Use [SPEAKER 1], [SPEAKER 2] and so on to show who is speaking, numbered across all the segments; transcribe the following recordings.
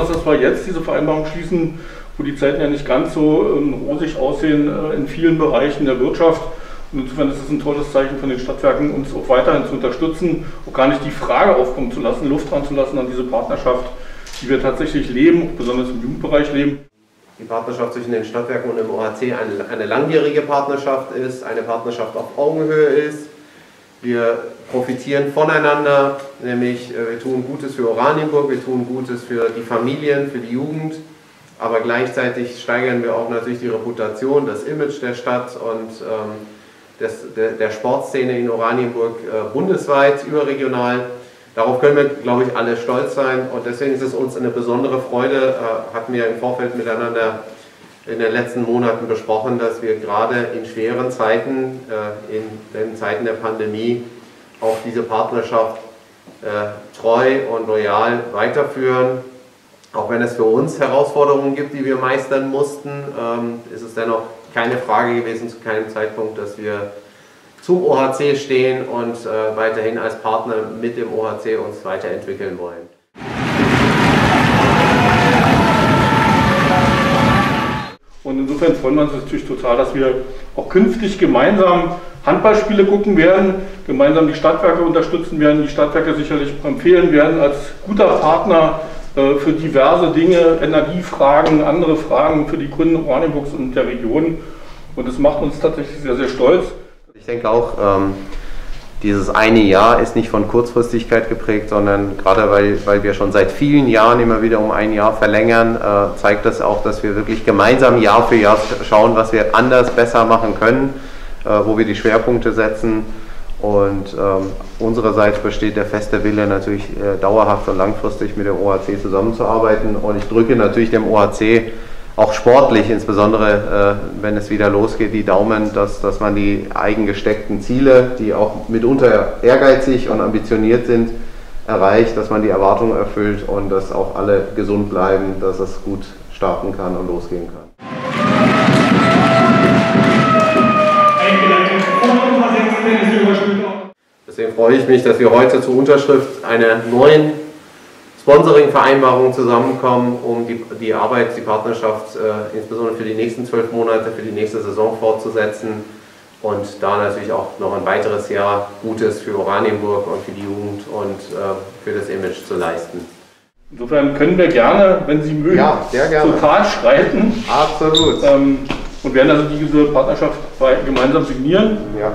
[SPEAKER 1] besonders, dass wir jetzt diese Vereinbarung schließen, wo die Zeiten ja nicht ganz so rosig aussehen in vielen Bereichen der Wirtschaft. Und insofern ist es ein tolles Zeichen von den Stadtwerken, uns auch weiterhin zu unterstützen, auch gar nicht die Frage aufkommen zu lassen, Luft dran zu lassen an diese Partnerschaft, die wir tatsächlich leben, auch besonders im Jugendbereich leben.
[SPEAKER 2] Die Partnerschaft zwischen den Stadtwerken und dem OHC eine langjährige Partnerschaft ist, eine Partnerschaft auf Augenhöhe ist. Wir profitieren voneinander, nämlich wir tun Gutes für Oranienburg, wir tun Gutes für die Familien, für die Jugend, aber gleichzeitig steigern wir auch natürlich die Reputation, das Image der Stadt und der Sportszene in Oranienburg bundesweit, überregional. Darauf können wir, glaube ich, alle stolz sein und deswegen ist es uns eine besondere Freude, hatten wir im Vorfeld miteinander in den letzten Monaten besprochen, dass wir gerade in schweren Zeiten, in den Zeiten der Pandemie, auch diese Partnerschaft treu und loyal weiterführen. Auch wenn es für uns Herausforderungen gibt, die wir meistern mussten, ist es dennoch keine Frage gewesen zu keinem Zeitpunkt, dass wir zum OHC stehen und weiterhin als Partner mit dem OHC uns weiterentwickeln wollen.
[SPEAKER 1] Und insofern freuen wir uns natürlich total, dass wir auch künftig gemeinsam Handballspiele gucken werden, gemeinsam die Stadtwerke unterstützen werden, die Stadtwerke sicherlich empfehlen werden als guter Partner für diverse Dinge, Energiefragen, andere Fragen für die Kunden Oranienburgs und der Region. Und das macht uns tatsächlich sehr, sehr stolz.
[SPEAKER 2] Ich denke auch, dieses eine Jahr ist nicht von Kurzfristigkeit geprägt, sondern gerade weil wir schon seit vielen Jahren immer wieder um ein Jahr verlängern, zeigt das auch, dass wir wirklich gemeinsam Jahr für Jahr schauen, was wir anders, besser machen können, wo wir die Schwerpunkte setzen. Und unsererseits besteht der feste Wille natürlich dauerhaft und langfristig mit dem OHC zusammenzuarbeiten. Und ich drücke natürlich dem OHC auch sportlich, insbesondere wenn es wieder losgeht, die Daumen, dass man die eigen gesteckten Ziele, die auch mitunter ehrgeizig und ambitioniert sind, erreicht, dass man die Erwartungen erfüllt und dass auch alle gesund bleiben, dass es gut starten kann und losgehen kann. Deswegen freue ich mich, dass wir heute zur Unterschrift einer neuen Sponsoring-Vereinbarung zusammenkommen, um die Arbeit, die Partnerschaft insbesondere für die nächsten 12 Monate, für die nächste Saison fortzusetzen und da natürlich auch noch ein weiteres Jahr Gutes für Oranienburg und für die Jugend und für das Image zu leisten.
[SPEAKER 1] Insofern können wir gerne, wenn Sie mögen,
[SPEAKER 2] ja, sehr gerne,
[SPEAKER 1] zur Tat schreiten.
[SPEAKER 2] Absolut.
[SPEAKER 1] Und werden also diese Partnerschaft gemeinsam signieren.
[SPEAKER 2] Ja.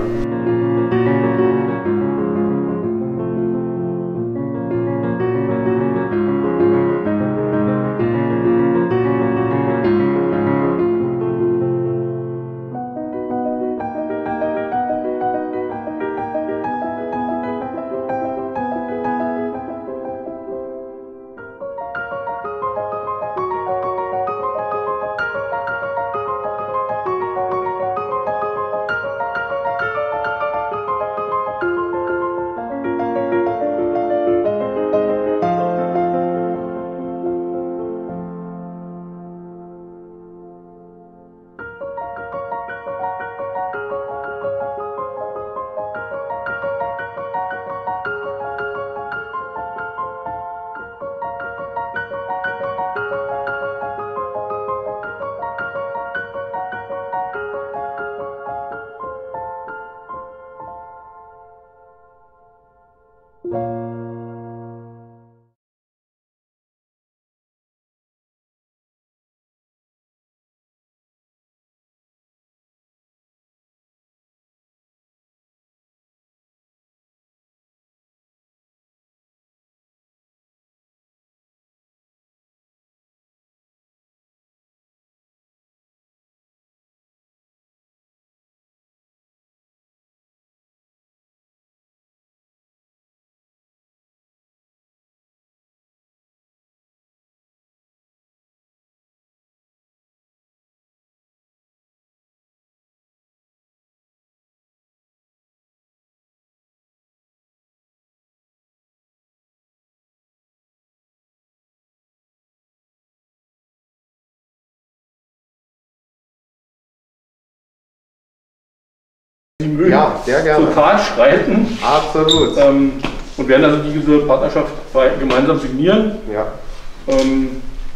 [SPEAKER 1] Sie mögen
[SPEAKER 2] ja, sehr gerne.
[SPEAKER 1] zur Tat schreiten.
[SPEAKER 2] Absolut.
[SPEAKER 1] Und werden also diese Partnerschaft gemeinsam signieren.
[SPEAKER 2] Ja.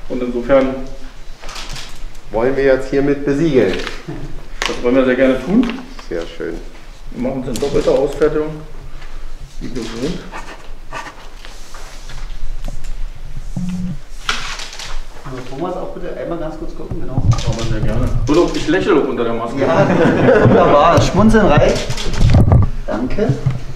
[SPEAKER 1] Und insofern
[SPEAKER 2] wollen wir jetzt hiermit besiegeln.
[SPEAKER 1] Das wollen wir sehr gerne tun.
[SPEAKER 2] Sehr schön.
[SPEAKER 1] Wir machen uns in doppelter Ausfertigung, wie gewohnt.
[SPEAKER 3] Thomas, auch bitte einmal ganz kurz gucken, genau.
[SPEAKER 1] Aber sehr gerne. Oder ich lächle unter der Maske.
[SPEAKER 3] Ja, wunderbar. Schmunzeln reicht. Danke.